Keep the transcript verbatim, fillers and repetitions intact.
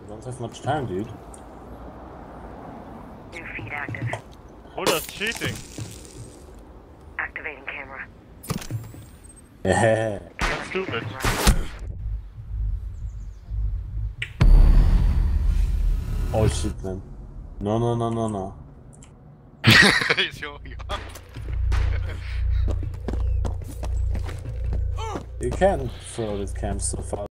don't have much time, dude. New feed active. Oh, that's cheating. Activating camera. Yeah. That's stupid. Oh shit, man. No, no, no, no, no. You can't throw this cam so far.